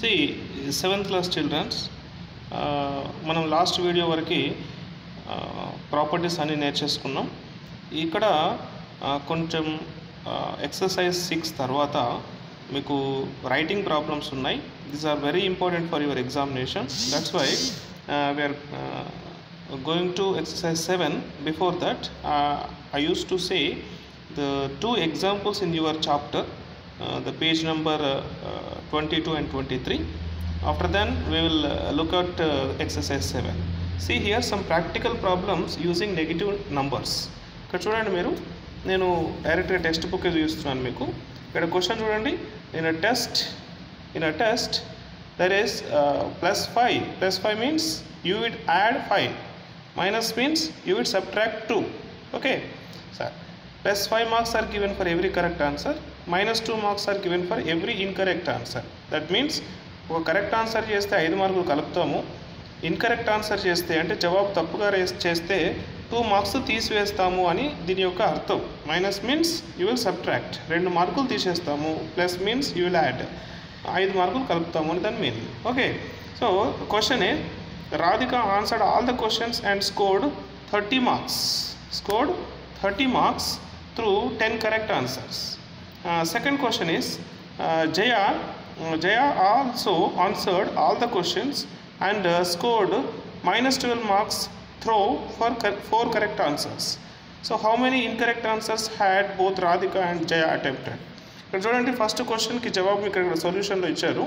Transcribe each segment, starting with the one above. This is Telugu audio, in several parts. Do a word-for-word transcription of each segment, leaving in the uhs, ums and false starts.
See, seventh class childrens, మనం లాస్ట్ వీడియో వరకు ప్రాపర్టీస్ అన్ని నేర్చేసుకున్నాం. ఇక్కడ కొంచెం ఎక్సర్సైజ్ సిక్స్ తర్వాత మీకు రైటింగ్ ప్రాబ్లమ్స్ ఉన్నాయి. These are very important for your examination. That's why we are going to exercise seven. Before that I use to say the two examples in your chapter, uh, the page number uh, uh, twenty-two and twenty-three. After then we will uh, look at uh, exercise seven. See here some practical problems using negative numbers. ఇక్కడ చూడండి, మీరు నేను డైరెక్ట్గా టెక్స్ట్ బుక్ చూస్తున్నాను. మీకు ఇక్కడ క్వశ్చన్ చూడండి. In a test in a test there is plus five. Plus five means you will add five, minus means you will subtract two. Okay sir, plus five marks are given for every correct answer, minus two marks are given for every incorrect answer. That means ఒక కరెక్ట్ ఆన్సర్ చేస్తే ఐదు మార్కులు కలుపుతాము, ఇన్కరెక్ట్ ఆన్సర్ చేస్తే అంటే జవాబు తప్పుగా చేస్తే టూ మార్క్స్ తీసివేస్తాము అని దీని యొక్క అర్థం. Minus means you will subtract, రెండు మార్కులు తీసేస్తాము. Plus means you will add, ఐదు మార్కులు కలుపుతాము అని దాని meaning. Okay, so question A Radhika answered all the questions and scored thirty marks. Scored thirty marks through ten correct answers. Uh, second question is uh, Jaya uh, Jaya also answered all the questions and uh, scored minus twelve marks through for cor four correct answers. So how many incorrect answers had both Radhika and Jaya attempted? ఇక్కడ చూడండి, ఫస్ట్ క్వశ్చన్కి జవాబు ఇక్కడ సొల్యూషన్లో ఇచ్చారు.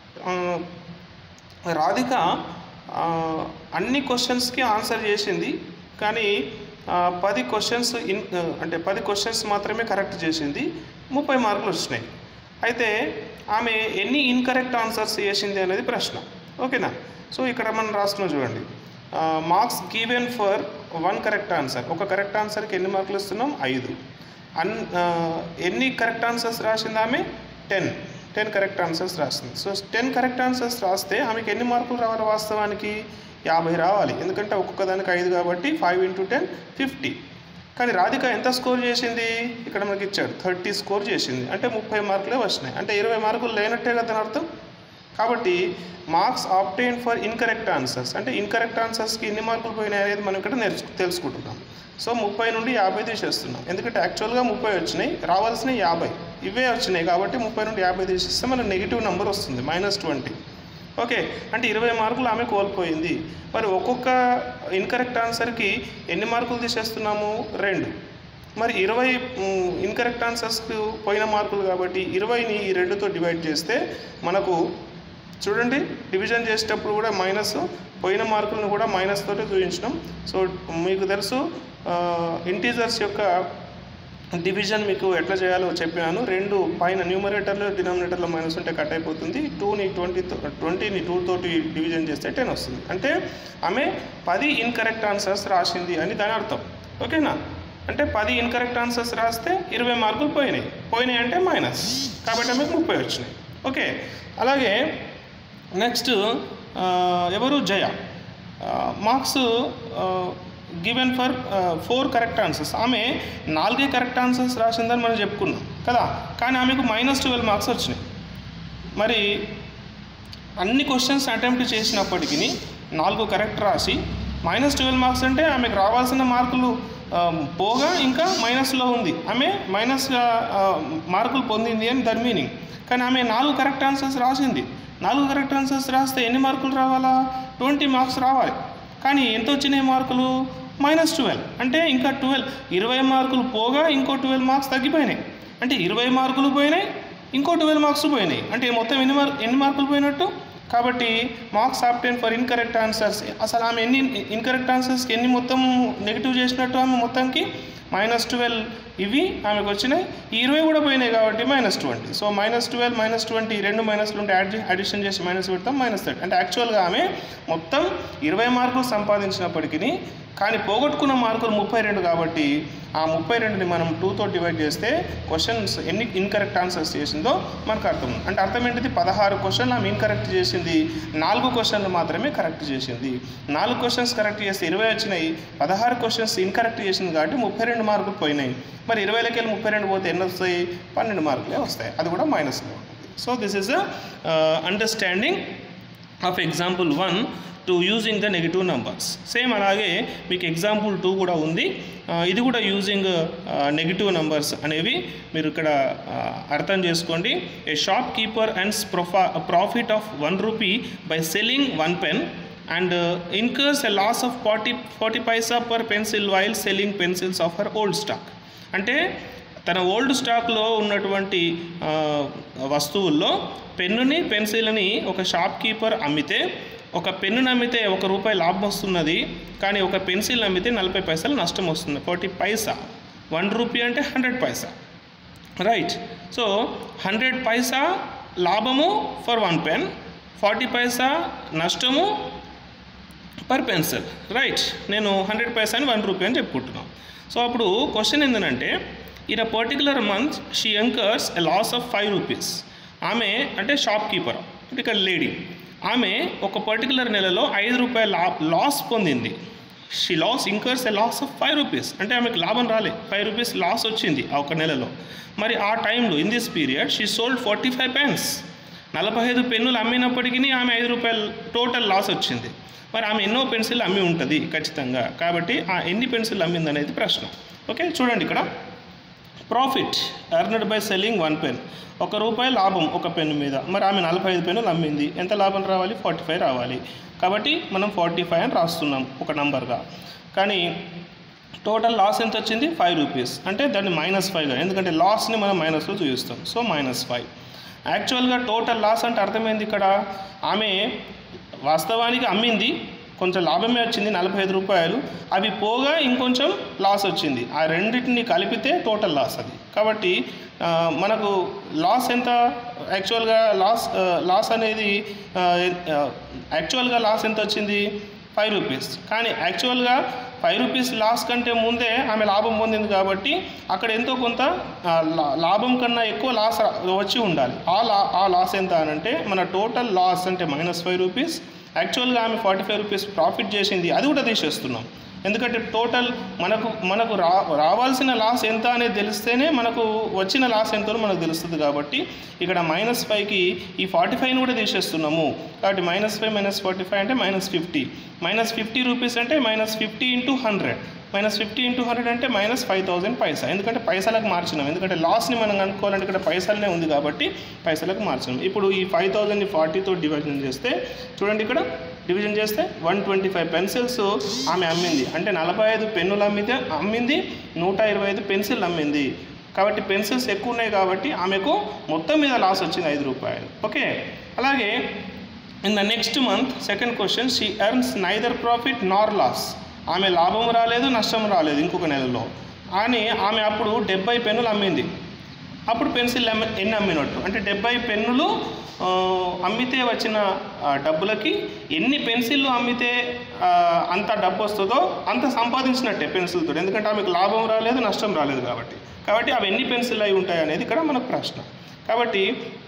రాధిక అన్ని క్వశ్చన్స్కి ఆన్సర్ చేసింది, కానీ పది క్వశ్చన్స్ ఇన్ అంటే పది క్వశ్చన్స్ మాత్రమే కరెక్ట్ చేసింది, ముప్పై మార్కులు వచ్చినాయి. అయితే ఆమె ఎన్ని ఇన్కరెక్ట్ ఆన్సర్స్ చేసింది అనేది ప్రశ్న. ఓకేనా? సో ఇక్కడ మనం రాసుకున్నాం చూడండి, marks given for one correct answer. ఒక కరెక్ట్ ఆన్సర్కి ఎన్ని మార్కులు ఇస్తున్నాం? ఐదు. అన్ ఎన్ని కరెక్ట్ ఆన్సర్స్ రాసింది ఆమె? టెన్. టెన్ కరెక్ట్ ఆన్సర్స్ రాసింది. సో టెన్ కరెక్ట్ ఆన్సర్స్ రాస్తే ఆమెకి ఎన్ని మార్కులు రావాలి? వాస్తవానికి యాభై రావాలి, ఎందుకంటే ఒక్కొక్క దానికి ఐదు కాబట్టి ఫైవ్ ఇంటూ టెన్ ఫిఫ్టీ. కానీ రాధిక ఎంత స్కోర్ చేసింది? ఇక్కడ మనకి ఇచ్చాడు థర్టీ స్కోర్ చేసింది, అంటే ముప్పై మార్కులే వచ్చినాయి, అంటే ఇరవై మార్కులు లేనట్టే కదా అర్థం. కాబట్టి marks obtain for incorrect answers, అంటే ఇన్కరెక్ట్ ఆన్సర్స్కి ఎన్ని మార్కులు పోయినాయి అనేది మనం ఇక్కడ నేర్చు తెలుసుకుంటున్నాం. సో ముప్పై నుండి యాభై తీసేస్తున్నాం, ఎందుకంటే యాక్చువల్గా ముప్పై వచ్చినాయి, రావాల్సినవి యాభై, ఇవే వచ్చినాయి కాబట్టి ముప్పై నుండి యాభై తీసేస్తే మనకు నెగిటివ్ నెంబర్ వస్తుంది, మైనస్ ట్వంటీ. ఓకే, అంటే ఇరవై మార్కులు ఆమె కోల్పోయింది. మరి ఒక్కొక్క ఇన్కరెక్ట్ ఆన్సర్కి ఎన్ని మార్కులు తీసేస్తున్నాము? రెండు. మరి ఇరవై ఇన్కరెక్ట్ ఆన్సర్స్కి పోయిన మార్కులు కాబట్టి ఇరవైని ఈ రెండుతో డివైడ్ చేస్తే మనకు చూడండి, డివిజన్ చేసేటప్పుడు కూడా మైనస్, పోయిన మార్కులను కూడా మైనస్ తోటి చూపించినాం. సో మీకు తెలుసు ఇంటీజర్స్ యొక్క డివిజన్ మీకు ఎట్లా చేయాలో చెప్పాను. రెండు పైన న్యూమరేటర్లో డినామినేటర్లో మైనస్ ఉంటే కట్ అయిపోతుంది. టూని ట్వంటీ ట్వంటీని టూ తోటి డివిజన్ చేస్తే టెన్ వస్తుంది. అంటే ఆమె పది ఇన్కరెక్ట్ ఆన్సర్స్ రాసింది అని దాని అర్థం. ఓకేనా? అంటే పది ఇన్కరెక్ట్ ఆన్సర్స్ రాస్తే ఇరవై మార్కులు పోయినాయి. పోయినాయి అంటే మైనస్, కాబట్టి ఆమెకు ముప్పై వచ్చినాయి. ఓకే, అలాగే నెక్స్ట్ ఎవరు? Jaya. Marks given for four correct answers. ఆమె నాలుగే కరెక్ట్ ఆన్సర్స్ రాసిందని మనం చెప్పుకున్నాం కదా, కానీ ఆమెకు మైనస్ ట్వెల్వ్ మార్క్స్ వచ్చినాయి. మరి అన్ని క్వశ్చన్స్ అటెంప్ట్ చేసినప్పటికీ నాలుగు కరెక్ట్ రాసి మైనస్ ట్వెల్వ్ మార్క్స్ అంటే ఆమెకు రావాల్సిన మార్కులు పోగా ఇంకా మైనస్లో ఉంది, ఆమె మైనస్గా మార్కులు పొందింది అని దాని మీనింగ్. కానీ ఆమె నాలుగు కరెక్ట్ ఆన్సర్స్ రాసింది. నాలుగు కరెక్ట్ ఆన్సర్స్ రాస్తే ఎన్ని మార్కులు రావాలా? ట్వంటీ మార్క్స్ రావాలి. కానీ ఎంత వచ్చినాయి మార్కులు? Minus twelve. అంటే ఇంకా ట్వెల్వ్, ఇరవై మార్కులు పోగా ఇంకో ట్వెల్వ్ మార్క్స్ తగ్గిపోయినాయి. అంటే ఇరవై మార్కులు పోయినాయి, ఇంకో ట్వెల్వ్ మార్క్స్ పోయినాయి, అంటే మొత్తం ఎన్ని మార్క్ ఎన్ని మార్కులు పోయినట్టు? కాబట్టి marks obtain for incorrect answers, అసలు ఆమె ఎన్ని ఇన్కరెక్ట్ ఆన్సర్స్కి ఎన్ని మొత్తం నెగిటివ్ చేసినట్టు? ఆమె మొత్తానికి మైనస్ ట్వెల్వ్ ఇవి ఆమెకు వచ్చినాయి, ఈ ఇరవై కూడా పోయినాయి కాబట్టి minus twenty. So minus twelve minus twenty రెండు మైనస్లు ఉంటే యాడ్ అడిషన్ చేసి మైనస్ పెడతాం, మైనస్ థర్టీ. అంటే యాక్చువల్గా ఆమె మొత్తం ఇరవై మార్కులు సంపాదించినప్పటికీ కానీ పోగొట్టుకున్న మార్కులు ముప్పై రెండు కాబట్టి ఆ ముప్పై రెండుని మనం టూతో డివైడ్ చేస్తే క్వశ్చన్స్ ఎన్ని ఇన్కరెక్ట్ ఆన్సర్స్ చేసిందో మనకు అర్థం. అంటే అర్థం ఏంటిది? పదహారు క్వశ్చన్లు ఆమె ఇన్కరెక్ట్ చేసింది, నాలుగు క్వశ్చన్లు మాత్రమే కరెక్ట్ చేసింది. నాలుగు క్వశ్చన్స్ కరెక్ట్ చేస్తే ఇరవై వచ్చినాయి, పదహారు క్వశ్చన్స్ ఇన్కరెక్ట్ చేసింది కాబట్టి ముప్పై రెండు మార్కులు పోయినాయి. మరి ఇరవైలకి వెళ్ళి ముప్పై రెండు పోతే ఎన్ని వస్తాయి? పన్నెండు మార్కులే వస్తాయి, అది కూడా మైనస్లో ఉంటుంది. So this is a understanding of example one two using the negative numbers. Same అలాగే మీకు ఎగ్జాంపుల్ టూ కూడా ఉంది. ఇది కూడా యూజింగ్ నెగిటివ్ నంబర్స్ అనేవి మీరు ఇక్కడ అర్థం చేసుకోండి. ఏ షాప్ కీపర్ అండ్స్ ప్రొఫా profit of one rupee by selling one pen and incurs a loss of forty forty paisa per pencil while selling pencils of her old stock. అంటే తన ఓల్డ్ స్టాక్లో ఉన్నటువంటి వస్తువుల్లో పెన్నుని పెన్సిల్ని ఒక షాప్ కీపర్ అమ్మితే, ఒక పెన్నుని అమ్మితే ఒక రూపాయి లాభం వస్తున్నది, కానీ ఒక పెన్సిల్ అమ్మితే నలభై పైసలు నష్టం వస్తుంది. ఫార్టీ పైసా, వన్ రూపీ అంటే hundred paisa, right. So hundred paisa లాభము for one pen, forty paisa నష్టము పర్ పెన్సిల్, రైట్. నేను హండ్రెడ్ పైసా అని వన్ రూపీ అని చెప్పుకుంటున్నాను. సో అప్పుడు క్వశ్చన్ ఏంటంటే, in a particular month she incurs a loss of five rupees. ఆమె అంటే షాప్ కీపర్, అంటే ఇక్కడ లేడీ, ఆమె ఒక పర్టికులర్ నెలలో ఐదు రూపాయల లా లాస్ పొందింది. She loss incurs a loss of five rupees, అంటే ఆమెకు లాభం రాలే, ఫైవ్ రూపీస్ లాస్ వచ్చింది ఆ ఒక నెలలో. మరి ఆ టైంలో in this period she sold forty five pens. నలభై ఐదు పెన్నులు అమ్మినప్పటికీ ఆమె ఐదు రూపాయలు టోటల్ లాస్ వచ్చింది. మరి ఆమె ఎన్నో పెన్సిల్ అమ్మి ఉంటుంది ఖచ్చితంగా, కాబట్టి ఆ ఎన్ని పెన్సిల్ అమ్మింది అనేది ప్రశ్న. ఓకే, చూడండి ఇక్కడ profit earned by selling one pen, ఒక రూపాయి లాభం ఒక పెన్ను మీద. మరి ఆమె నలభై ఐదు పెన్నులు అమ్మింది, ఎంత లాభం రావాలి? ఫార్టీ ఫైవ్ రావాలి. కాబట్టి మనం ఫార్టీ ఫైవ్ అని రాస్తున్నాం ఒక నంబర్గా. కానీ టోటల్ లాస్ ఎంత వచ్చింది? ఫైవ్ రూపీస్, అంటే దాన్ని మైనస్ ఫైవ్గా, ఎందుకంటే లాస్ని మనం మైనస్లో చూపిస్తాం. So minus five. యాక్చువల్గా టోటల్ లాస్ అంటే అర్థమైంది ఇక్కడ, ఆమె వాస్తవానికి అమ్మింది, కొంచెం లాభమే వచ్చింది నలభై ఐదు రూపాయలు, అవి పోగా ఇంకొంచెం లాస్ వచ్చింది. ఆ రెండింటిని కలిపితే టోటల్ లాస్ అది. కాబట్టి మనకు లాస్ ఎంత? యాక్చువల్గా లాస్ లాస్ అనేది యాక్చువల్గా లాస్ ఎంత వచ్చింది? Five rupees. కానీ యాక్చువల్గా ఫైవ్ రూపీస్ లాస్ కంటే ముందే ఆమె లాభం పొందింది, కాబట్టి అక్కడ ఎంతో కొంత లాభం కన్నా ఎక్కువ లాస్ వచ్చి ఉండాలి. ఆ లా ఆ లాస్ ఎంత అని అంటే మన టోటల్ లాస్ అంటే మైనస్ ఫైవ్ రూపీస్. యాక్చువల్గా ఆమె ఫార్టీ ఫైవ్ రూపీస్ ప్రాఫిట్ చేసింది, అది కూడా తీసేస్తున్నాం. ఎందుకంటే టోటల్ మనకు మనకు రా రావాల్సిన లాస్ ఎంత అనేది తెలిస్తేనే మనకు వచ్చిన లాస్ ఎంతో మనకు తెలుస్తుంది. కాబట్టి ఇక్కడ మైనస్ ఫైవ్కి ఈ ఫార్టీ ఫైవ్ని కూడా తీసేస్తున్నాము. కాబట్టి minus five minus forty five అంటే minus fifty. Minus fifty rupees అంటే minus fifty into hundred. Minus fifty into hundred అంటే మైనస్ ఫైవ్ థౌసండ్ పైసా. ఎందుకంటే పైసలకు మార్చినాం, ఎందుకంటే లాస్ని మనం కనుక్కోవాలంటే ఇక్కడ పైసలనే ఉంది కాబట్టి పైసలకు మార్చినాం. ఇప్పుడు ఈ ఫైవ్ థౌసండ్ని ఫార్టీతో డివిజన్ చేస్తే చూడండి, ఇక్కడ డివిజన్ చేస్తే వన్ ట్వంటీ ఫైవ్ పెన్సిల్స్ ఆమె అమ్మింది, అంటే నలభై ఐదు పెన్నులు అమ్మితే అమ్మింది, నూట ఇరవై ఐదు పెన్సిల్ అమ్మింది. కాబట్టి పెన్సిల్స్ ఎక్కువ ఉన్నాయి కాబట్టి ఆమెకు మొత్తం మీద లాస్ వచ్చింది ఐదు రూపాయలు. ఓకే, అలాగే in the next month second question, she earns neither profit nor loss. ఆమె లాభం రాలేదు, నష్టం రాలేదు ఇంకొక నెలలో. కానీ ఆమె అప్పుడు డెబ్బై పెన్నులు అమ్మింది. అప్పుడు పెన్సిల్ అమ్మి ఎన్ని అమ్మినట్టు అంటే డెబ్బై పెన్నులు అమ్మితే వచ్చిన డబ్బులకి ఎన్ని పెన్సిళ్ళు అమ్మితే అంత డబ్బు వస్తుందో అంత సంపాదించినట్టే పెన్సిల్తో, ఎందుకంటే ఆమెకు లాభం రాలేదు, నష్టం రాలేదు కాబట్టి. కాబట్టి అవి ఎన్ని పెన్సిల్ అయి ఉంటాయి అనేది ఇక్కడ మనకు ప్రశ్న. కాబట్టి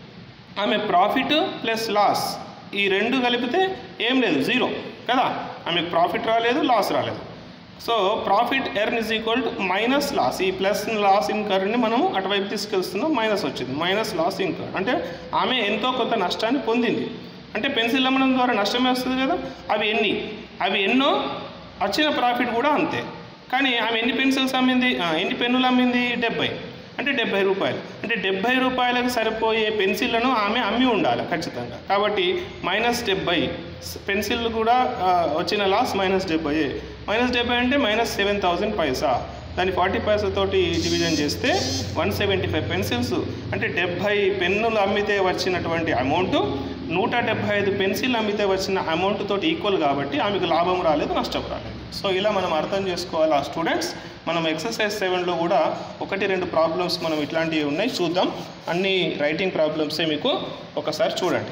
ఆమె ప్రాఫిట్ ప్లస్ లాస్ ఈ రెండు కలిపితే ఏం లేదు, జీరో కదా. ఆమెకు ప్రాఫిట్ రాలేదు, లాస్ రాలేదు. So profit earn is equal to minus loss. ఈ ప్లస్ లాస్ ఇన్కర్ని మనం అటువైపు తీసుకెళ్తున్నాం, మైనస్ వచ్చింది, మైనస్ లాస్ ఇన్కర్. అంటే ఆమె ఎంతో కొంత నష్టాన్ని పొందింది. అంటే పెన్సిల్ అమ్మడం ద్వారా నష్టమే వస్తుంది కదా. అవి ఎన్ని అవి ఎన్నో వచ్చిన ప్రాఫిట్ కూడా అంతే. కానీ ఆమె ఎన్ని పెన్సిల్స్ అమ్మింది, ఎన్ని పెన్నులు అమ్మింది? డెబ్బై. అంటే డెబ్బై రూపాయలు. అంటే డెబ్బై రూపాయలకు సరిపోయే పెన్సిళ్లను ఆమె అమ్మి ఉండాలి ఖచ్చితంగా. కాబట్టి మైనస్ డెబ్బై పెన్సిల్ కూడా వచ్చిన లాస్ మైనస్ డెబ్బై. మైనస్ డెబ్బై అంటే మైనస్ సెవెన్ థౌజండ్ పైసా. దాన్ని ఫార్టీ పైసాతోటి డివిజన్ చేస్తే వన్ సెవెంటీ ఫైవ్ పెన్సిల్స్ అంటే డెబ్బై పెన్నులు అమ్మితే వచ్చినటువంటి అమౌంట్ నూట డెబ్బై ఐదు పెన్సిల్ అమ్మితే వచ్చిన అమౌంట్ తోటి ఈక్వల్ కాబట్టి ఆమెకు లాభం రాలేదు, నష్టం రాలేదు. సో ఇలా మనం అర్థం చేసుకోవాలి ఆ స్టూడెంట్స్. మనం ఎక్సర్సైజ్ సెవెన్లో కూడా ఒకటి రెండు ప్రాబ్లమ్స్ మనం ఇట్లాంటివి ఉన్నాయి, చూద్దాం. అన్ని రైటింగ్ ప్రాబ్లమ్సే మీకు ఒకసారి చూడండి.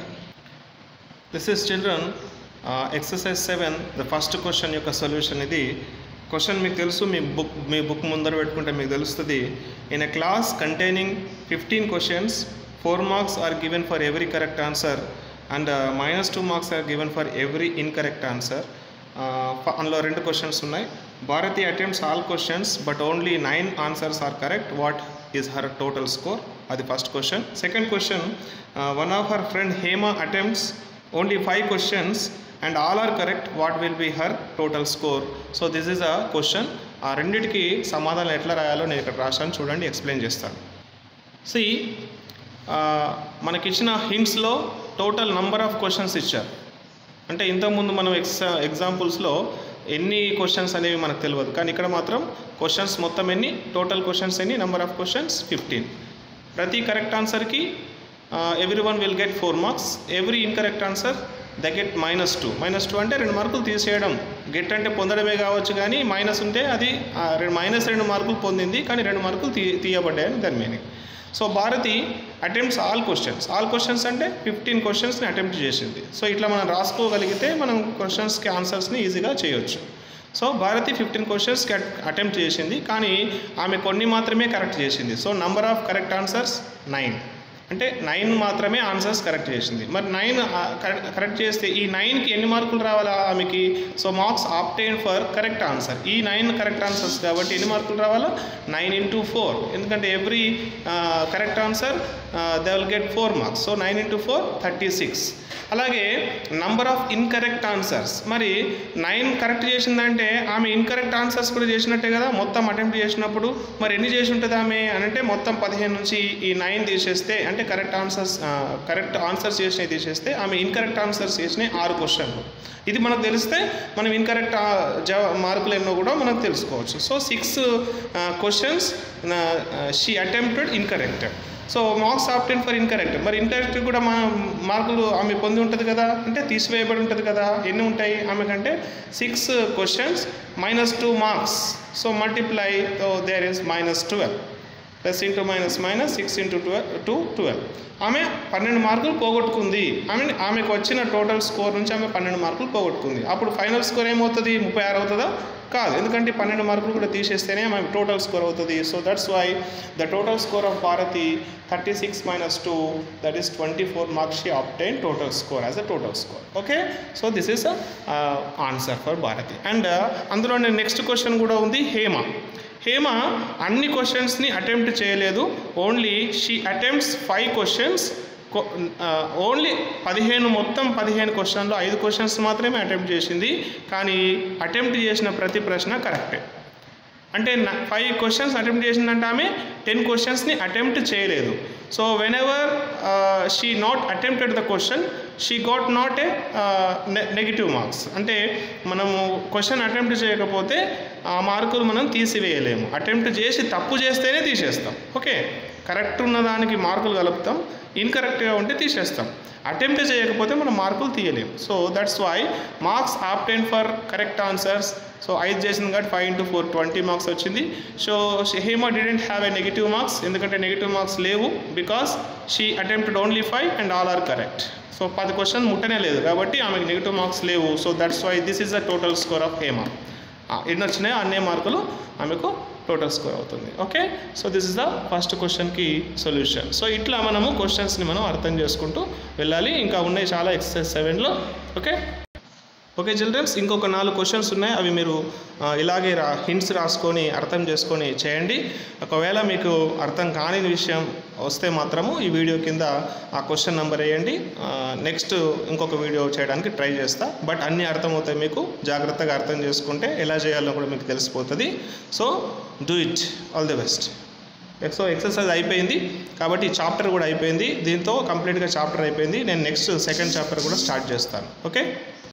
This is children exercise seven the first question యొక్క సొల్యూషన్. ఇది క్వశ్చన్ మీకు తెలుసు, మీ బుక్ మీ బుక్ ముందర పెట్టుకుంటే మీకు తెలుస్తుంది. In a class containing fifteen questions, four marks are given for every correct answer and minus two marks are given for every incorrect answer. అందులో రెండు క్వశ్చన్స్ ఉన్నాయి. Bharathi attempts all questions but only nine answers are correct. What is her total score? అది first question. Second question, one of her friend Hema attempts only five questions and all are correct, what will be her total score? So this is a question. ఆ రెండింటికి సమాధానం ఎట్లా రాయాలో నేను ఇక్కడ రాశాను, చూడండి, ఎక్స్ప్లెయిన్ చేస్తాను. సి మనకిచ్చిన హింట్స్లో టోటల్ నంబర్ ఆఫ్ క్వశ్చన్స్ ఇచ్చారు. అంటే ఇంతకుముందు మనం ఎక్సా ఎగ్జాంపుల్స్లో ఎన్ని క్వశ్చన్స్ అనేవి మనకు తెలియదు, కానీ ఇక్కడ మాత్రం క్వశ్చన్స్ మొత్తం ఎన్ని, టోటల్ క్వశ్చన్స్ ఎన్ని, నెంబర్ ఆఫ్ క్వశ్చన్స్ ఫిఫ్టీన్. ప్రతి కరెక్ట్ ఆన్సర్కి every one will get four marks, every incorrect answer they get minus two. Minus two అంటే రెండు మార్కులు తీసేయడం. గెట్ అంటే పొందడమే కావచ్చు, కానీ మైనస్ ఉంటే అది రెండు మైనస్ రెండు మార్కులు పొందింది, కానీ రెండు మార్కులు తీ తీయబడ్డాయని దాని meaning. So Bharathi attempts all questions. All questions అంటే ఫిఫ్టీన్ క్వశ్చన్స్ని అటెంప్ట్ చేసింది. సో ఇట్లా మనం రాసుకోగలిగితే మనం క్వశ్చన్స్కి ఆన్సర్స్ని ఈజీగా చేయొచ్చు. సో భారతి ఫిఫ్టీన్ క్వశ్చన్స్కి అటెంప్ట్ చేసింది, కానీ ఆమె కొన్ని మాత్రమే కరెక్ట్ చేసింది. So number of correct answers nine. అంటే నైన్ మాత్రమే ఆన్సర్స్ కరెక్ట్ చేసింది. మరి నైన్ కరెక్ట్ చేస్తే ఈ నైన్కి ఎన్ని మార్కులు రావాలా ఆమెకి? So marks obtain for correct answer. ఈ నైన్ కరెక్ట్ ఆన్సర్స్ కాబట్టి ఎన్ని మార్కులు రావాలా? Nine into four. ఎందుకంటే every correct answer they will get four marks. So nine into four thirty six. అలాగే నంబర్ ఆఫ్ ఇన్కరెక్ట్ ఆన్సర్స్. మరి నైన్ కరెక్ట్ చేసిందంటే ఆమె ఇన్కరెక్ట్ ఆన్సర్స్ కూడా చేసినట్టే కదా మొత్తం అటెంప్ట్ చేసినప్పుడు. మరి ఎన్ని చేసి ఉంటుంది ఆమె అని అంటే మొత్తం పదిహేను నుంచి ఈ నైన్ తీసేస్తే, అంటే కరెక్ట్ ఆన్సర్స్ కరెక్ట్ ఆన్సర్స్ చేసినవి తీసేస్తే ఆమె ఇన్కరెక్ట్ ఆన్సర్స్ చేసినాయి ఆరు క్వశ్చన్లు. ఇది మనకు తెలిస్తే మనం ఇన్కరెక్ట్ జవా మార్కులు ఎన్నో కూడా మనకు తెలుసుకోవచ్చు. So six questions she attempted incorrect. So marks obtain for incorrect. మరి ఇన్కరెక్ట్ కూడా మా మార్కులు ఆమె పొంది ఉంటుంది కదా, అంటే తీసివేయబడి ఉంటుంది కదా. ఎన్ని ఉంటాయి ఆమె కంటే? Six questions minus two marks. So multiply, so there is minus twelve. Plus into minus minus six into twelve two twelve. ఆమె పన్నెండు మార్కులు పోగొట్టుకుంది. ఆమె ఆమెకు వచ్చిన టోటల్ స్కోర్ నుంచి ఆమె పన్నెండు మార్కులు పోగొట్టుకుంది. అప్పుడు ఫైనల్ స్కోర్ ఏమవుతుంది? ముప్పై ఆరు అవుతుందా? కాదు, ఎందుకంటే పన్నెండు మార్కులు కూడా తీసేస్తేనే ఆమె టోటల్ స్కోర్ అవుతుంది. So that's why the total score of Bharathi thirty six minus two, that is twenty four marks she obtain total score as a total score. Okay, so this is answer for Bharathi. And అందులోనే నెక్స్ట్ క్వశ్చన్ కూడా ఉంది, హేమ. హేమ అన్ని క్వశ్చన్స్ని అటెంప్ట్ చేయలేదు. Only she attempts five questions. Only పదిహేను మొత్తం పదిహేను క్వశ్చన్లో ఐదు క్వశ్చన్స్ మాత్రమే అటెంప్ట్ చేసింది, కానీ అటెంప్ట్ చేసిన ప్రతి ప్రశ్న కరెక్టే. అంటే ఫైవ్ క్వశ్చన్స్ అటెంప్ట్ చేసిందంటే ఆమె టెన్ క్వశ్చన్స్ని అటెంప్ట్ చేయలేదు. So whenever she not attempted the question, she got not a negative marks. అంటే మనము క్వశ్చన్ అటెంప్ట్ చేయకపోతే ఆ మార్కులు మనం తీసివేయలేము. అటెంప్ట్ చేసి తప్పు చేస్తేనే తీసేస్తాం. ఓకే, కరెక్ట్ ఉన్న దానికి మార్కులు కలుపుతాం, ఇన్కరెక్ట్గా ఉంటే తీసేస్తాం. అటెంప్ట్ చేయకపోతే మనం మార్కులు తీయలేము. So that's why marks obtain for correct answers. So ఐదు చేసింది కాబట్టి five into four twenty marks వచ్చింది. So Hema didn't have a negative marks, ఎందుకంటే నెగిటివ్ మార్క్స్ లేవు, because she attempted only five and all are correct. So పది క్వశ్చన్ ముట్టనే లేదు కాబట్టి ఆమెకు నెగిటివ్ మార్క్స్ లేవు. So that's why this is the total score of Hema. ఎన్ని వచ్చినాయో అన్నే మార్కులు ఆమెకు టోటల్ స్కోర్ అవుతుంది. Okay, so this is the first క్వశ్చన్కి సొల్యూషన్. సో ఇట్లా మనము క్వశ్చన్స్ని మనం అర్థం చేసుకుంటూ వెళ్ళాలి. ఇంకా ఉన్నాయి చాలా ఎక్సర్సైజ్ సెవెన్లో. ఓకే ఓకే చిల్డ్రన్స్, ఇంకొక నాలుగు క్వశ్చన్స్ ఉన్నాయి. అవి మీరు ఇలాగే రా హింట్స్ రాసుకొని అర్థం చేసుకొని చేయండి. ఒకవేళ మీకు అర్థం కాని విషయం వస్తే మాత్రము ఈ వీడియో కింద ఆ క్వశ్చన్ నెంబర్ వేయండి. నెక్స్ట్ ఇంకొక వీడియో చేయడానికి ట్రై చేస్తా. బట్ అన్నీ అర్థమవుతాయి మీకు. జాగ్రత్తగా అర్థం చేసుకుంటే ఎలా చేయాలో కూడా మీకు తెలిసిపోతుంది. So do it. All the best. So exercise అయిపోయింది కాబట్టి చాప్టర్ కూడా అయిపోయింది. దీంతో కంప్లీట్గా చాప్టర్ అయిపోయింది. నేను నెక్స్ట్ సెకండ్ చాప్టర్ కూడా స్టార్ట్ చేస్తాను. ఓకే.